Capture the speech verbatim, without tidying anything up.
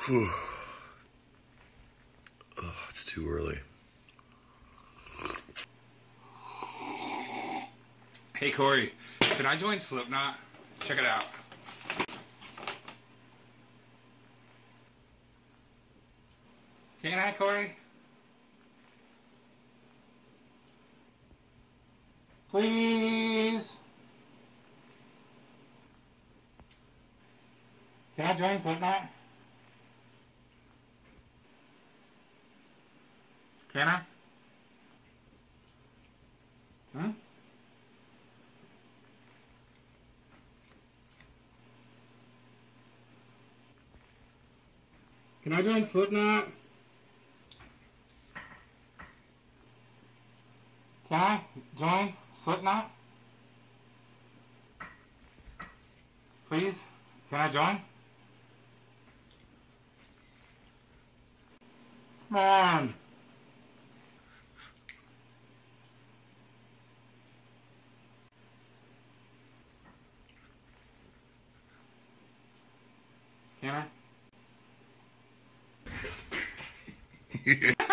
Whew. Oh, it's too early. Hey Corey, can I join Slipknot? Check it out. Can I, Corey? Please? Can I join Slipknot? Can I? Hmm? Can I join Slipknot? Can I join Slipknot? Please? Can I join? Come on! Can I?